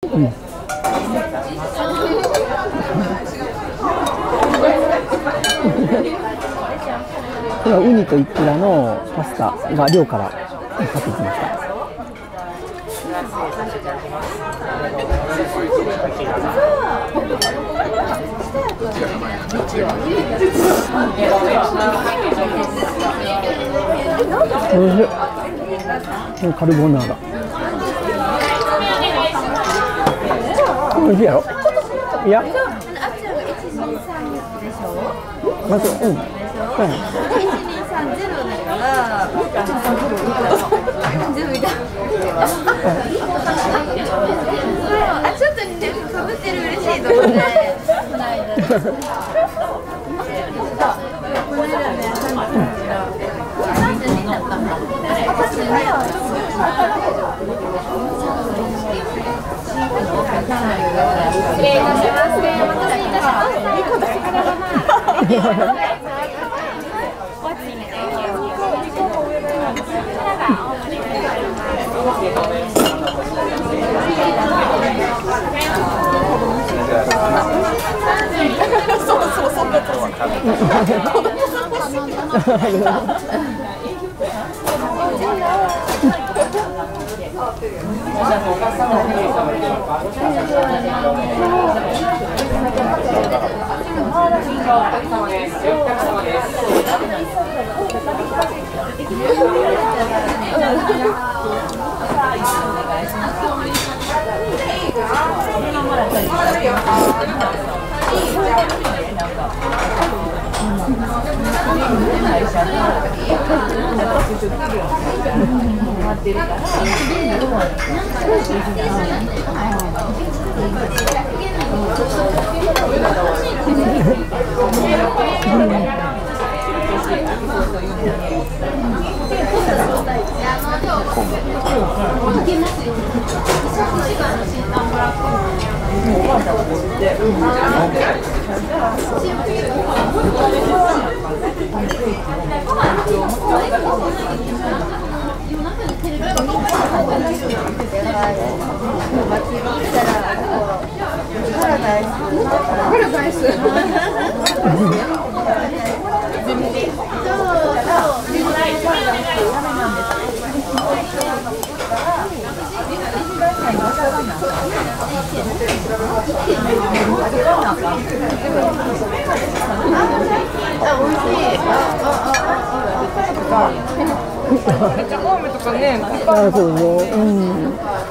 うん。これはウニとイクラのパスタが寮から買ってきました。おいしい。カルボナーラ。おいしいやろ。いや。まず、うん。 ちょっと似てる、かぶってる嬉しいと思って。この間。 めっちゃホームとかね、 あ、そうそう、うん。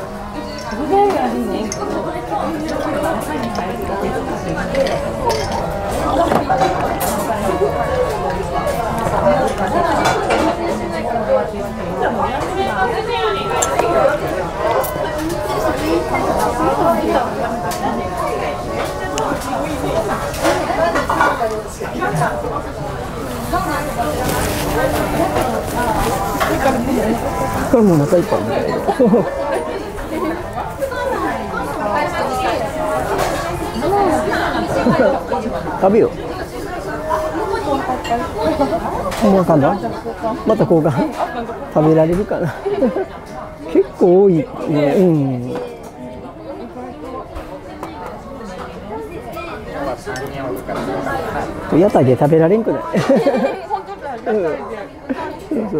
これもう中いっぱいみたいな。食べよう。もうかんだ？また交換？食べられるかな。結構多いね。うん。屋台で食べられんくない？そう。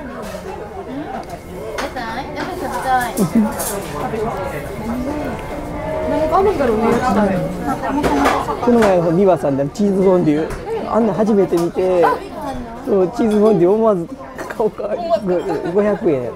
あるんだろうね。 この前ビバさんでチーズフォンデュ、あんな初めて見て、そうチーズフォンデュ思わず買おうか500円やって、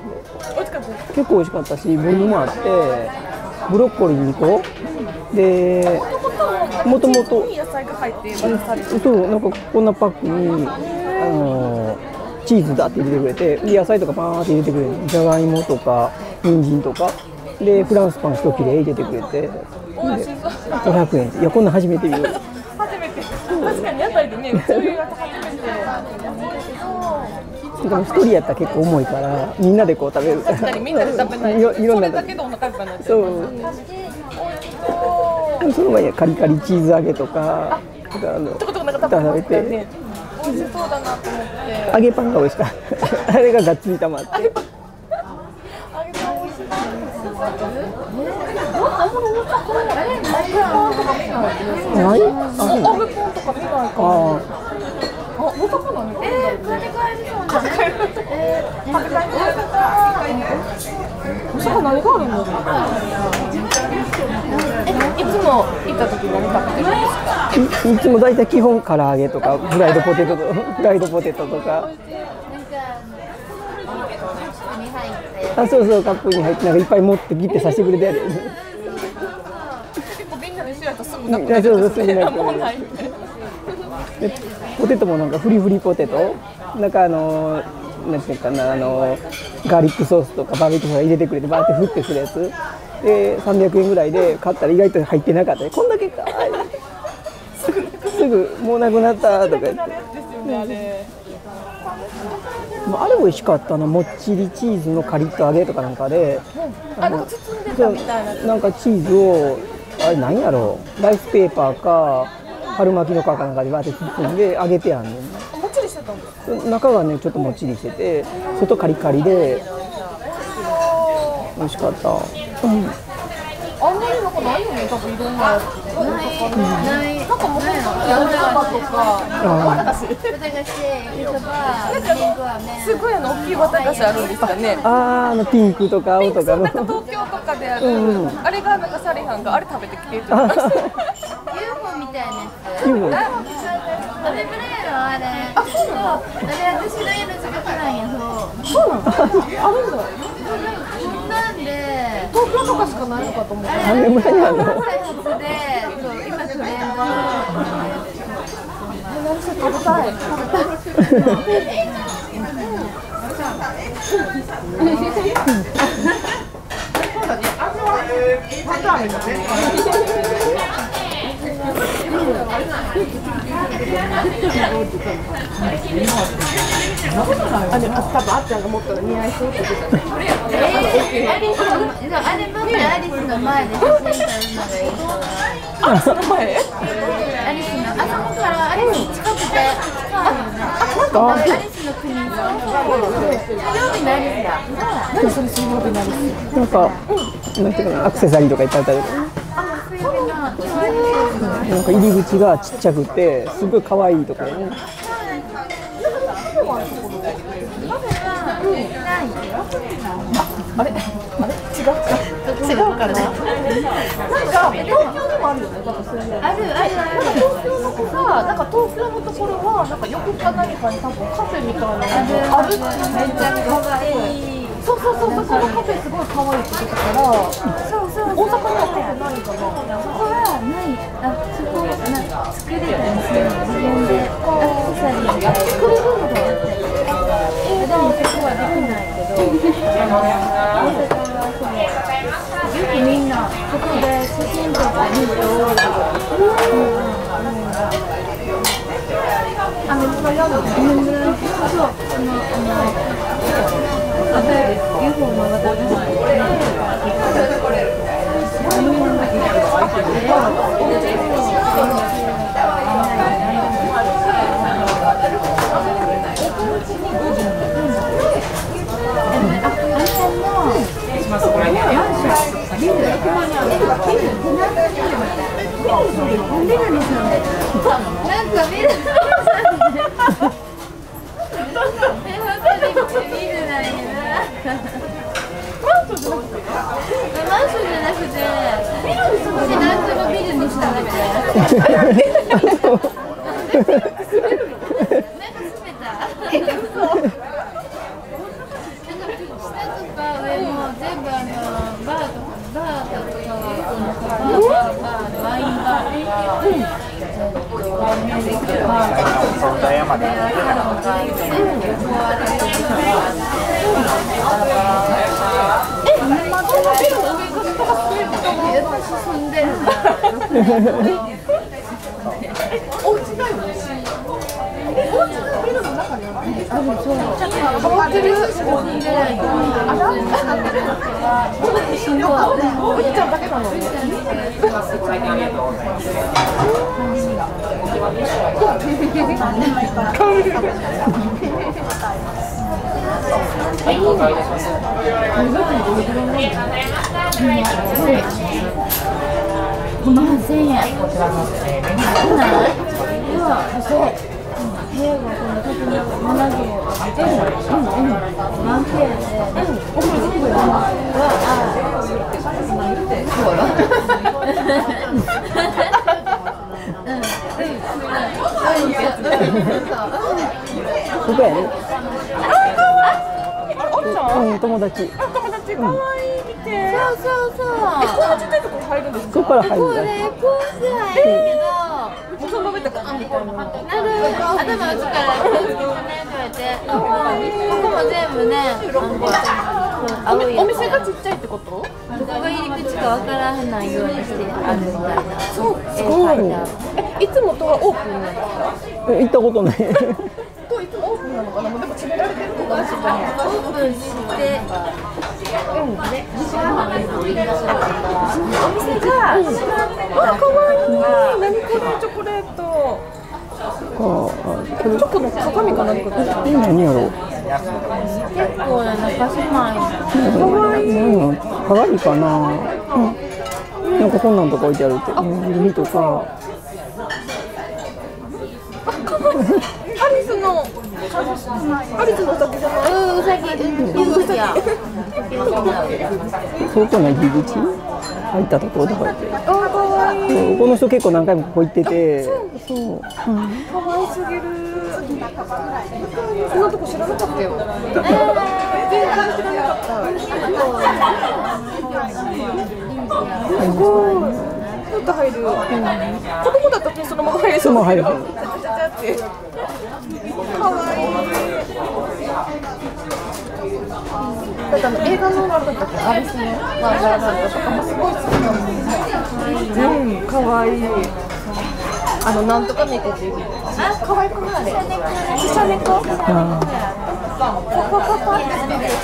結構美味しかったし、ボリュームもあって、ブロッコリー2個で、もともとそうなんかこんなパックにチーズだって入れてくれて、で野菜とかパーンって入れてくれる、じゃがいもとか人参とかでフランスパン一切れ入れてくれて、で500円。いや、こんな初めて見る。 初めて。確かに屋台でね、そういうやつ初めて。 でも一人やったら結構重いからみんなでこう食べる。 確かにみんなで食べない。 いろんな。 それだけでお腹いっぱいになっちゃう。 そう。その前にカリカリチーズ揚げとか、 ちょこちょこなんか食べてね。美味しそうだなと思って。 揚げパンが美味しかった。あれががっつりたまって。 揚げパン美味しい。 んまり大阪の揚げパンとか見ないです。 ない？ 揚げパンとか見ないかも。大阪何？ 買って帰りそうな。 大阪何があるんだろう。いつも行った時何食べてるんですか？ いつも大体基本唐揚げとかフライドポテトとか。あ、そうそう、カップに入ってなんかいっぱい持ってギッてさせてくれてやる。 結構みんなでシェアとすぐなくいや、そうそう、すぐなくもうない。 でポテトもなんかフリフリポテト、なんかなんていうかな、ガーリックソースとかバーベキューソース入れてくれてバーって振ってするやつで300円ぐらいで買ったら意外と入ってなかったり、こんだけかすぐもうなくなったとか言って。あれ美味しかったな、もっちりチーズのカリッと揚げとかなんかで、 なんか包んでたみたいな。 なんかチーズをあれ何やろう、ライスペーパーか春巻きの皮かなんかでバーって包んで揚げてやんねん。 もっちりしてたんですか？ 中がねちょっともっちりしてて外カリカリで美味しかった。 あんまりなんかないよね、多分いろんなやつ。 ない。 なんかもう本当にやるそばとか、すごい大きい綿菓子あるんですかね。 ピンクとか青とかの。 なんか東京とかである、あれがなんかサリハンがあれ食べてきてるって言ってました。 UFO みたいなやつ。 ユーモどれぐらいやろあれ。あ、そうなの？あれ私の家の近くなんや。 そうなの？あるんだ。 なんで東京とかしかないのかと思って。 何年前にあるの？ 開発で、そう今トレンド。 何それ食べたい。あれ、多分あっちゃんが持ったら似合いそうって言ってた。 あれ僕アリスの前で写真撮るのがいいそうな。 あ、その前？ アリスのあそこからアリス近くて近いよね。アリスの国の水曜日のアリスだ。 何それ水曜日なんですなんか、なんていうかな、アクセサリーとかいっぱいあったり、なんか入り口がちっちゃくてすごい可愛いところね。 あれ違うかな。なんか東京でもあるよね。多分それぐらい。 ある。 東京のさ、なんか東京のところはなんか横か何かに多分カフェみたいなのがあるってめっちゃ可愛い。そうそのカフェすごい可愛いって言ってたから。大阪にはカフェないかな。 そこはない。そこなんか作れたんですよ。自分でアクセサリーが作れるのだよって。でもそこはできないけど。よくみんなそこで写真とか見ると多いけど。めっちゃやる。そう。UFO の私 2万1000円。少ない？いや、そう。部屋が今度特に7畳。ワンペアで。お風呂どこや？ ここやね。友達。 友達可愛い見て。 そうそう。 このちっちゃいところ入るんですか？ そこから入るんだ。 これポーズ入るけど。 もうそのままとかみたいな。 頭打つから気をつけてねって言われて。ここも全部ね。 お店がちっちゃいってこと？ どこが入り口かわからないようにしてあるみたいな。 そう。いつもとはオープンなんですか？ 行ったことない。 といつもオープンなのかな。でも閉められてるのかもしれない。 オープンして、お店が閉まってた。 あ、可愛い。何これチョコレート。チョコの鏡か何かですか？ 何やろう。 結構なんか狭い。 可愛い。鏡かな。なんかこんなんとか置いてあるって。指とか。 アリスのお酒じゃない？ うさぎや。 相当な入り口入ったところとか言って。 可愛い。 この人結構何回もここ行ってて。そう。 可愛すぎる。そんなとこ知らなかったよ。全然知らなかった。すごい。ちょっと入る。子供だったらそのまま入れそう。 入る。 可愛い。だって映画のなんだっけ、アリスのワンダーランドとかもすごい好きなの。可愛い。なんとか猫っていう。可愛くない？シシャ猫？パパパパって。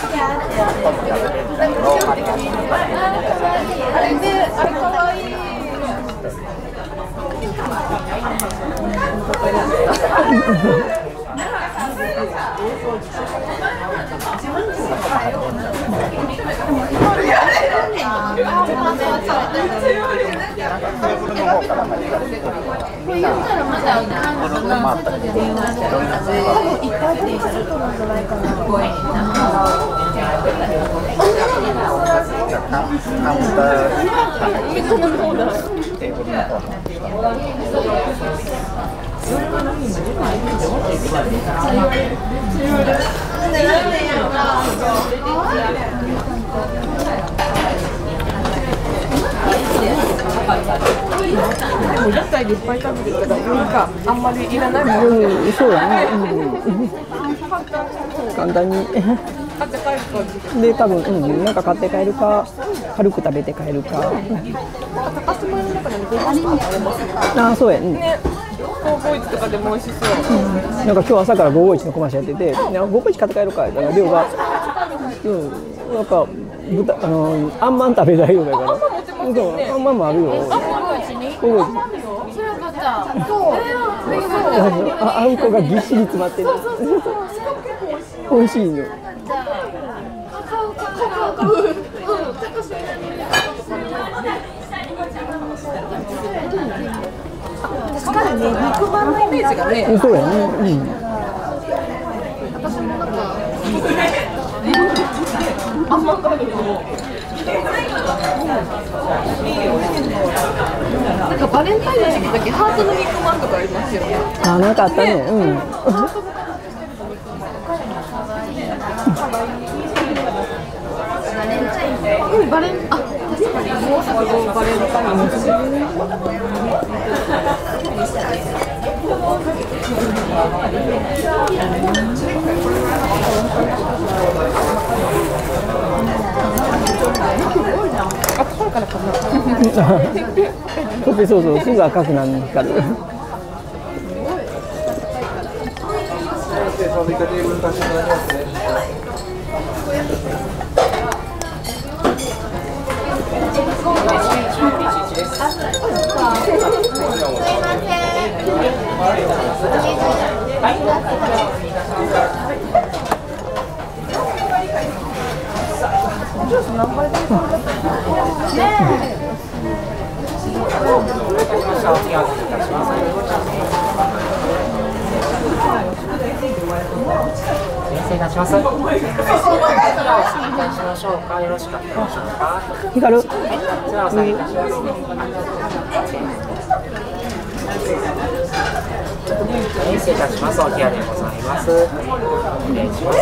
あれ可愛い。屋台でいっぱい食べてるからなんかあんまりいらないもん。 そうだね。簡単に。 買って帰る感じで多分なんか買って帰るか軽く食べて帰るか。 高須前の中でもご飯とかもありますああそうやね。 ね。551とかでも美味しそう。 なんか今日朝から551のコマーシャルやってて、551買って帰るかだから量がなんかあんまん食べたいよだから。あんまんもあるよ。551。あんこがぎっしり詰まってる。美味しいの。 確かにね、肉まんのイメージがね。 そうやね。 私もなんかあんまんからでも。なんかバレンタインの時期だけハートの肉まんとかありますよね。 あ、なんかあったね。 バレン確かにもうすぐバレンタインの時期。赤いからかな。 そうすぐ赤くなるから。 ジュース何杯でいいかな。 車お手上げいたします。失礼いたします。お願いしましょうか。よろしかったでしょうか。 光る。 ではお下げいたします。失礼いたします。お部屋でございます。失礼します。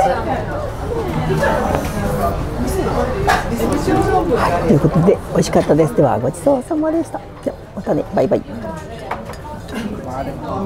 はい、ということで美味しかったです。ではごちそうさまでした。じゃあまたね、バイバイ。